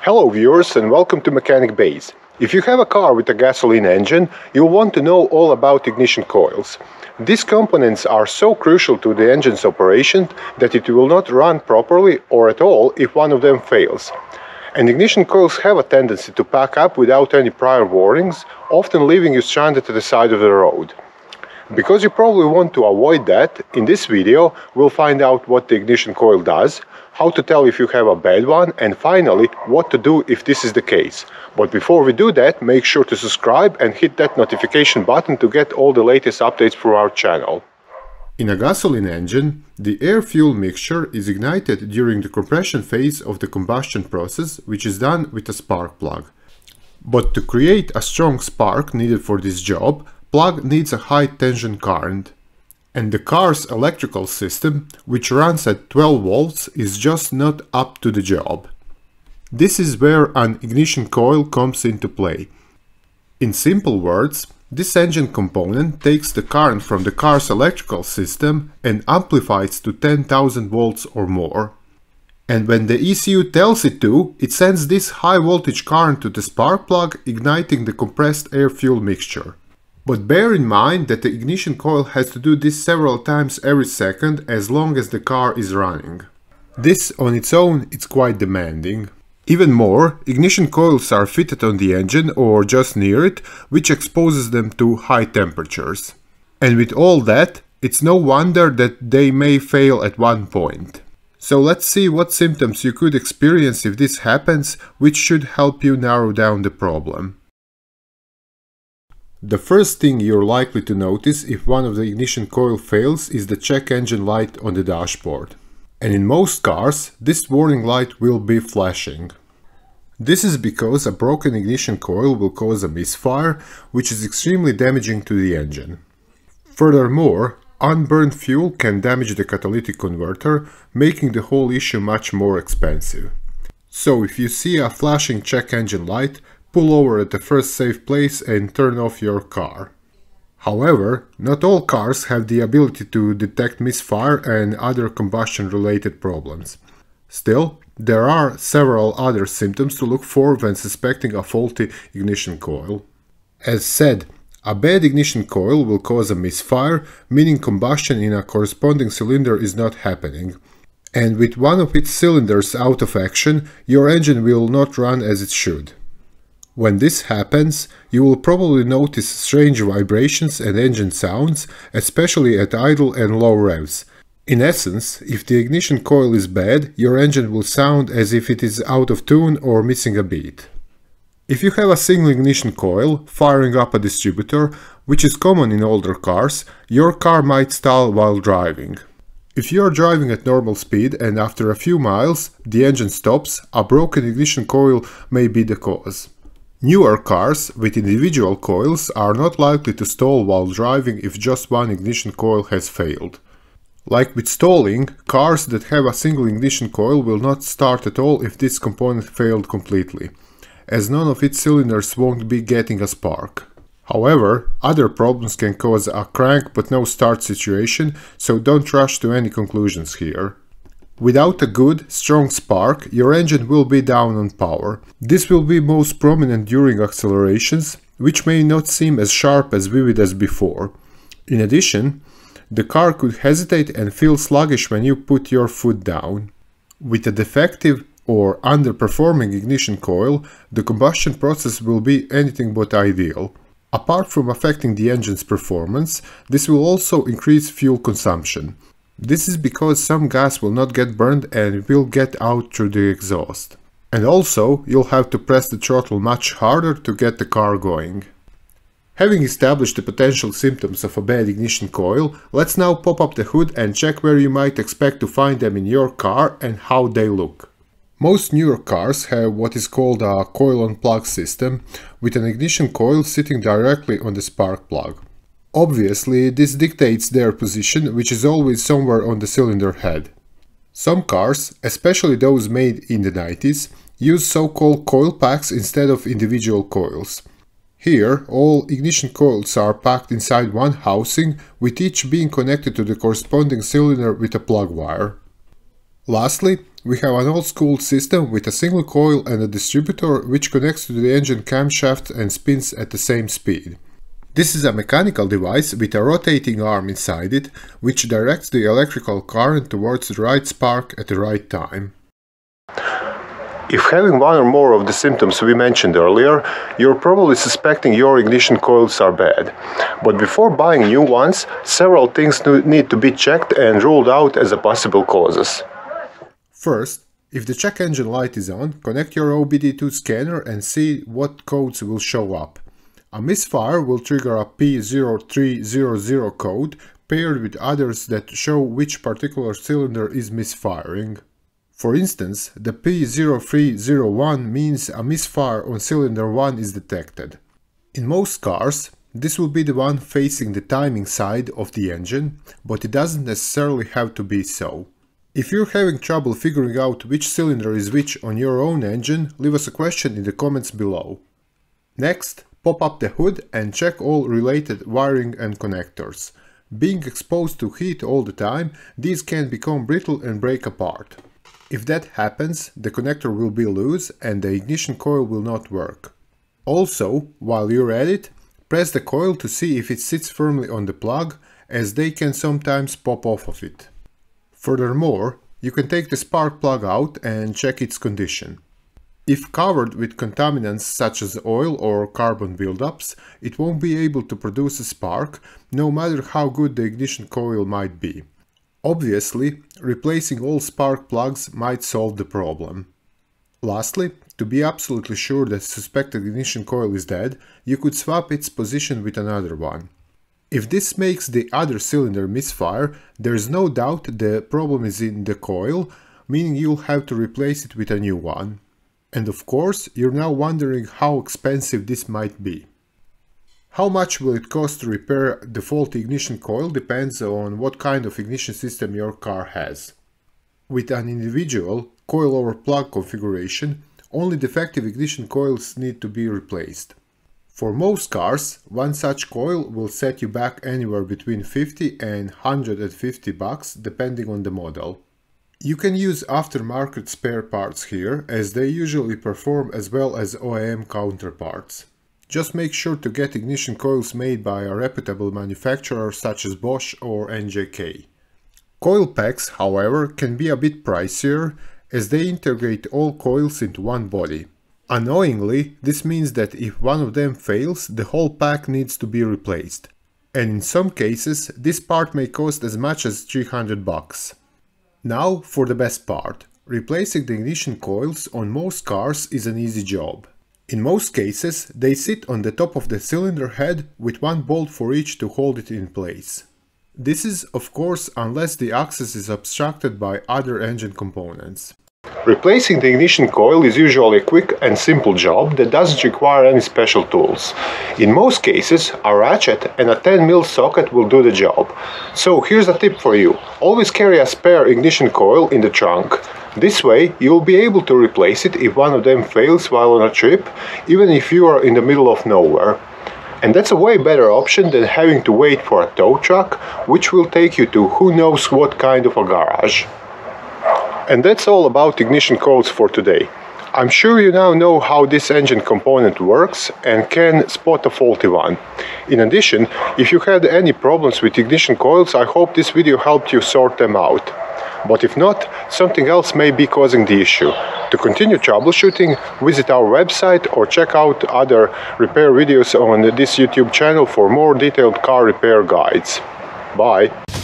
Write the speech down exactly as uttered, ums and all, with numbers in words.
Hello viewers and welcome to Mechanic Base. If you have a car with a gasoline engine, you'll want to know all about ignition coils. These components are so crucial to the engine's operation that it will not run properly or at all if one of them fails. And ignition coils have a tendency to pack up without any prior warnings, often leaving you stranded at the side of the road. Because you probably want to avoid that, in this video we'll find out what the ignition coil does, how to tell if you have a bad one, and finally what to do if this is the case. But before we do that, make sure to subscribe and hit that notification button to get all the latest updates from our channel. In a gasoline engine, the air-fuel mixture is ignited during the compression phase of the combustion process, which is done with a spark plug. But to create a strong spark needed for this job, plug needs a high tension current. And the car's electrical system, which runs at twelve volts, is just not up to the job. This is where an ignition coil comes into play. In simple words, this engine component takes the current from the car's electrical system and amplifies to ten thousand volts or more. And when the E C U tells it to, it sends this high voltage current to the spark plug, igniting the compressed air-fuel mixture. But bear in mind that the ignition coil has to do this several times every second as long as the car is running. This on its own is quite demanding. Even more, ignition coils are fitted on the engine or just near it, which exposes them to high temperatures. And with all that, it's no wonder that they may fail at one point. So let's see what symptoms you could experience if this happens, which should help you narrow down the problem. The first thing you're likely to notice if one of the ignition coil fails is the check engine light on the dashboard. And in most cars, this warning light will be flashing. This is because a broken ignition coil will cause a misfire, which is extremely damaging to the engine. Furthermore, unburned fuel can damage the catalytic converter, making the whole issue much more expensive. So if you see a flashing check engine light, pull over at the first safe place and turn off your car. However, not all cars have the ability to detect misfire and other combustion-related problems. Still, there are several other symptoms to look for when suspecting a faulty ignition coil. As said, a bad ignition coil will cause a misfire, meaning combustion in a corresponding cylinder is not happening. And with one of its cylinders out of action, your engine will not run as it should. When this happens, you will probably notice strange vibrations and engine sounds, especially at idle and low revs. In essence, if the ignition coil is bad, your engine will sound as if it is out of tune or missing a beat. If you have a single ignition coil firing up a distributor, which is common in older cars, your car might stall while driving. If you are driving at normal speed and after a few miles the engine stops, a broken ignition coil may be the cause. Newer cars with individual coils are not likely to stall while driving if just one ignition coil has failed. Like with stalling, cars that have a single ignition coil will not start at all if this component failed completely, as none of its cylinders won't be getting a spark. However, other problems can cause a crank but no start situation, so don't rush to any conclusions here. Without a good, strong spark, your engine will be down on power. This will be most prominent during accelerations, which may not seem as sharp as vivid as before. In addition, the car could hesitate and feel sluggish when you put your foot down. With a defective or underperforming ignition coil, the combustion process will be anything but ideal. Apart from affecting the engine's performance, this will also increase fuel consumption. This is because some gas will not get burned and will get out through the exhaust. And also, you'll have to press the throttle much harder to get the car going. Having established the potential symptoms of a bad ignition coil, let's now pop up the hood and check where you might expect to find them in your car and how they look. Most newer cars have what is called a coil-on-plug system, with an ignition coil sitting directly on the spark plug. Obviously, this dictates their position, which is always somewhere on the cylinder head. Some cars, especially those made in the nineties, use so-called coil packs instead of individual coils. Here, all ignition coils are packed inside one housing, with each being connected to the corresponding cylinder with a plug wire. Lastly, we have an old-school system with a single coil and a distributor which connects to the engine camshaft and spins at the same speed. This is a mechanical device with a rotating arm inside it, which directs the electrical current towards the right spark at the right time. If having one or more of the symptoms we mentioned earlier, you're probably suspecting your ignition coils are bad. But before buying new ones, several things need to be checked and ruled out as a possible causes. First, if the check engine light is on, connect your O B D two scanner and see what codes will show up. A misfire will trigger a P zero three zero zero code paired with others that show which particular cylinder is misfiring. For instance, the P zero three zero one means a misfire on cylinder one is detected. In most cars, this will be the one facing the timing side of the engine, but it doesn't necessarily have to be so. If you're having trouble figuring out which cylinder is which on your own engine, leave us a question in the comments below. Next, pop up the hood and check all related wiring and connectors. Being exposed to heat all the time, these can become brittle and break apart. If that happens, the connector will be loose and the ignition coil will not work. Also, while you're at it, press the coil to see if it sits firmly on the plug, as they can sometimes pop off of it. Furthermore, you can take the spark plug out and check its condition. If covered with contaminants such as oil or carbon buildups, it won't be able to produce a spark, no matter how good the ignition coil might be. Obviously, replacing all spark plugs might solve the problem. Lastly, to be absolutely sure that suspected ignition coil is dead, you could swap its position with another one. If this makes the other cylinder misfire, there is no doubt the problem is in the coil, meaning you'll have to replace it with a new one. And of course, you're now wondering how expensive this might be. How much will it cost to repair the faulty ignition coil depends on what kind of ignition system your car has. With an individual coil over plug configuration, only defective ignition coils need to be replaced. For most cars, one such coil will set you back anywhere between fifty and one hundred fifty bucks depending on the model. You can use aftermarket spare parts here, as they usually perform as well as O E M counterparts. Just make sure to get ignition coils made by a reputable manufacturer such as Bosch or N J K. Coil packs, however, can be a bit pricier, as they integrate all coils into one body. Annoyingly, this means that if one of them fails, the whole pack needs to be replaced. And in some cases, this part may cost as much as three hundred bucks. Now for the best part. Replacing the ignition coils on most cars is an easy job. In most cases, they sit on the top of the cylinder head with one bolt for each to hold it in place. This is, of course, unless the access is obstructed by other engine components. Replacing the ignition coil is usually a quick and simple job that doesn't require any special tools. In most cases, a ratchet and a ten millimeter socket will do the job. So here's a tip for you. Always carry a spare ignition coil in the trunk. This way, you'll be able to replace it if one of them fails while on a trip, even if you are in the middle of nowhere. And that's a way better option than having to wait for a tow truck, which will take you to who knows what kind of a garage. And that's all about ignition coils for today. I'm sure you now know how this engine component works and can spot a faulty one. In addition, if you had any problems with ignition coils, I hope this video helped you sort them out. But if not, something else may be causing the issue. To continue troubleshooting, visit our website or check out other repair videos on this YouTube channel for more detailed car repair guides. Bye!